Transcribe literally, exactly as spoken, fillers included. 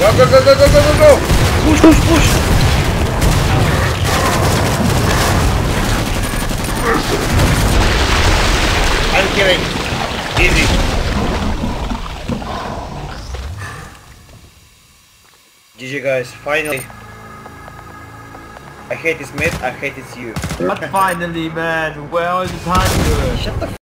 Go, go, go, go, go, go, go, go! Push, push, push! I'm killing. Easy. G G guys, finally. I hate this mate, I hate it's you. Not finally, man. Where is the time to do it? Shut the f